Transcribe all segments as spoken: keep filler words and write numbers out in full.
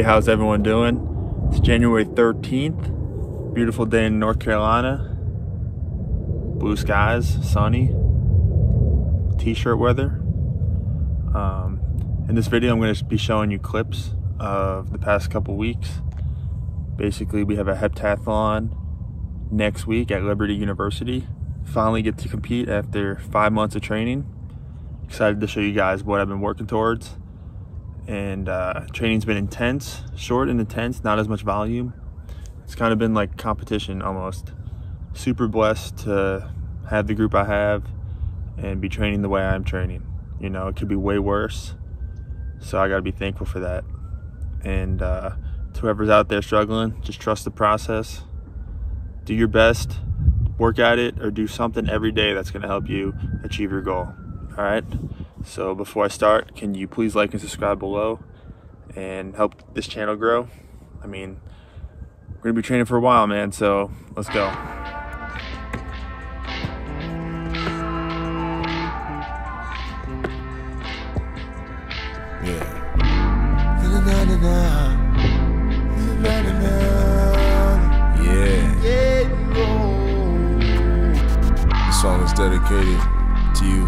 Hey, how's everyone doing? It's January thirteenth, beautiful day in North Carolina. Blue skies, sunny, t-shirt weather. Um, in this video, I'm going to be showing you clips of the past couple weeks. Basically, we have a heptathlon next week at Liberty University. Finally get to compete after five months of training. Excited to show you guys what I've been working towards. And uh, training's been intense, short and intense, not as much volume. It's kind of been like competition almost. Super blessed to have the group I have and be training the way I'm training. You know, it could be way worse. So I gotta be thankful for that. And uh, to whoever's out there struggling, just trust the process. Do your best, work at it, or do something every day that's gonna help you achieve your goal, all right? So before I start, can you please like and subscribe below and help this channel grow? I mean, we're gonna be training for a while, man, so let's go. Yeah. Yeah. This song is dedicated to you.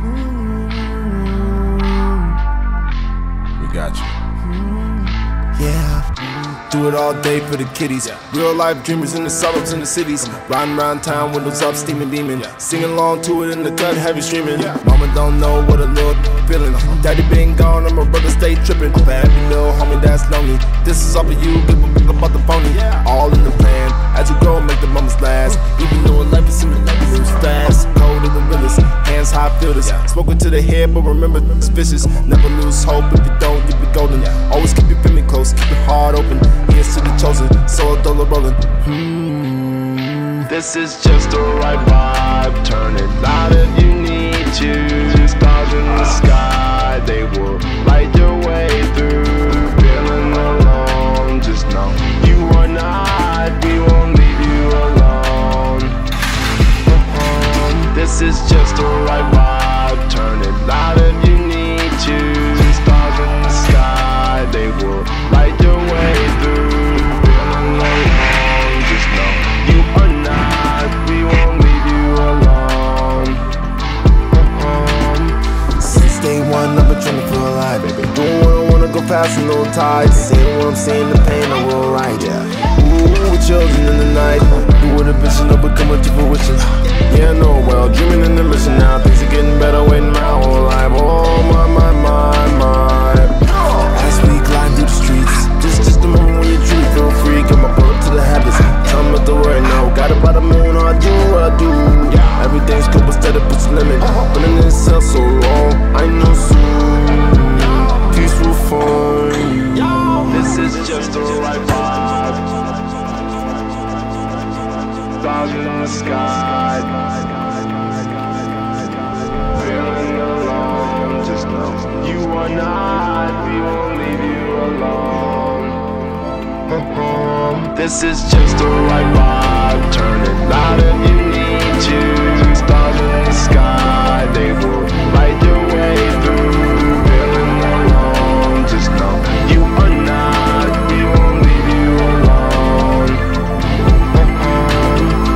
We got you. Yeah. Do it all day for the kiddies. Real life dreamers in the suburbs and the cities. Riding around town, windows up, steaming demon. Singing along to it in the cut, heavy streaming. Mama don't know what a little feeling. Daddy been gone and my brother stay tripping. For every little homie that's lonely, this is all for you, give a fuck about the phony. All in the plan, as you grow, make the moments last. Even though life is simple, life moves fast. Colder than realest, hands high fielders. Smoking to the head, but remember it's vicious. Never lose hope, if you don't, you be golden. Always keep your family close, keep your heart open. Here's to the chosen, so a dollar rolling. Hmm. This is just the right vibe. Turn it loud if you need to. Stars in the sky, they will light your way through. Feeling alone, just know you are not. We won't leave you alone. Uh-huh. This is just the right vibe. Turn it loud if you need to. Stars in the sky, they will light your way through. Feeling alone, just know you are not. We won't leave you alone. Uh-huh. Since day one, I've been trying to feel alive, baby. Doing what I wanna, go fast and no ties. Seeing what I'm seeing, the pain I will ride, yeah. Ooh, we're children in the night. Do what a vision, I'll become a to fruition. Yeah, I know well, dreaming in the mission now. Things are getting better, waiting my whole life. Oh, my, my, my, my. As we glide through the streets, this is just the moment when you truly feel free. Got my blood up to the habits, tell me what the word no. Got it by the moon, I do what I do. Everything's good, but steady puts a limit. Been in this cell so long, I know soon peace will find you. This is just the right vibe. Stars in the sky. Feeling alone, just know you are not. We won't leave you alone. Uh-huh. This is just the right vibe. Turn it loud if you need to. Stars in the sky, they will light your way through. Feeling alone, just know you are not. We won't leave you alone. Uh-huh.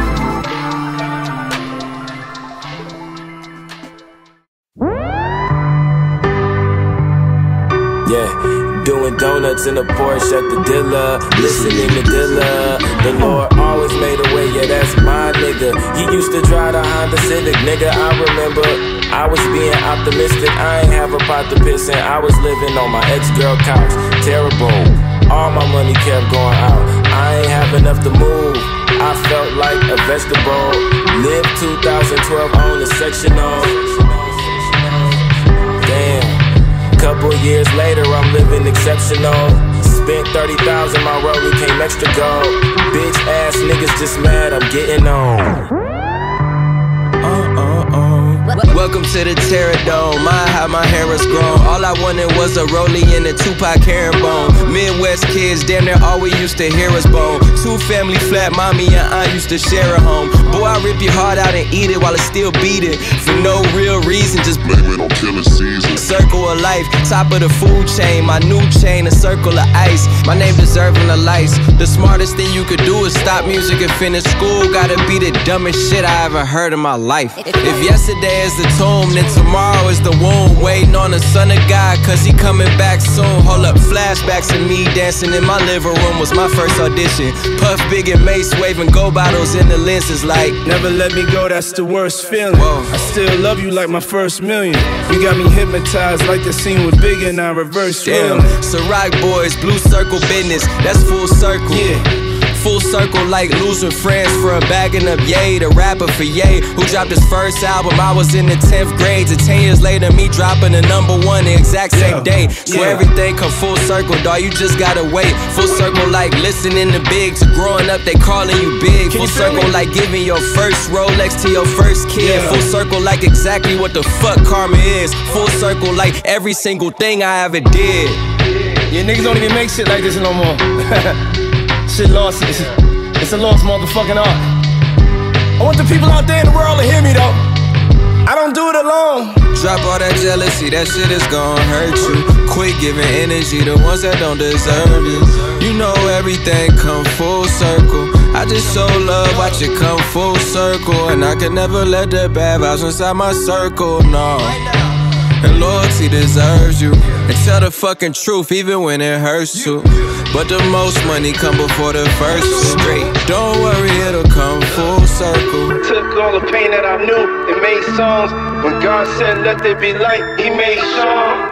Yeah, doing donuts in a Porsche at the dealer, listening to Dilla. The Lord always made a way, yeah, that's my nigga. He used to drive the Honda Civic, nigga, I remember. I was being optimistic, I ain't have a pot to piss in. I was living on my ex-girl couch, terrible. All my money kept going out, I ain't have enough to move. I felt like a vegetable. Lived two thousand twelve on the sectional. Damn. Couple years later, I'm living exceptional. Spent thirty thousand, my road became extra gold. Bitch ass niggas just mad, I'm getting on. Uh, uh, uh. Welcome to the Terror Dome. My, how my hair was grown. All I wanted was a rollie and a Tupac herringbone. Midwest kids, damn near all we used to hear was bone. Two family flat, mommy and aunt used to share a home. Boy, I rip your heart out and eat it while it's still beating. For no real reason, just blame it on killing season. Circle of life, top of the food chain. My new chain, a circle of ice. My name deserving the lights. The smartest thing you could do is stop music and finish school. Gotta be the dumbest shit I ever heard in my life. If yesterday is the tomb, then tomorrow is the womb. Waiting on the son of God, cause he coming back soon. Hold up, flashbacks of me dancing in my living room was my first audition. Puff Big and Mace waving gold bottles in the lenses like, never let me go, that's the worst feeling. Whoa. I still love you like my first million. You got me hypnotized like the scene with Big and I reverse damn, Ciroc boys, blue circle business, that's full circle. Yeah. Full circle like losing friends for a bagging up Ye, the rapper for Ye, who dropped his first album. I was in the tenth grade, to ten years later, me dropping the number one the exact same yeah. day. So yeah. everything come full circle, dawg, you just gotta wait. Full circle like listening to Big, to growing up they calling you big. Full circle me? Like giving your first Rolex to your first kid. Yeah. Full circle like exactly what the fuck karma is. Full circle like every single thing I ever did. Yeah, niggas don't even make shit like this no more. Shit lost, it's, it's a lost motherfucking art. I want the people out there in the world to hear me though. I don't do it alone. Drop all that jealousy, that shit is gonna hurt you. Quit giving energy to ones that don't deserve it. You know everything come full circle. I just show love, watch it come full circle. And I can never let the bad vibes inside my circle, no. And loyalty deserves you. And tell the fucking truth even when it hurts you. But the most money come before the first straight. Don't worry, it'll come full circle. Took all the pain that I knew and made songs. When God said let there be light, he made songs.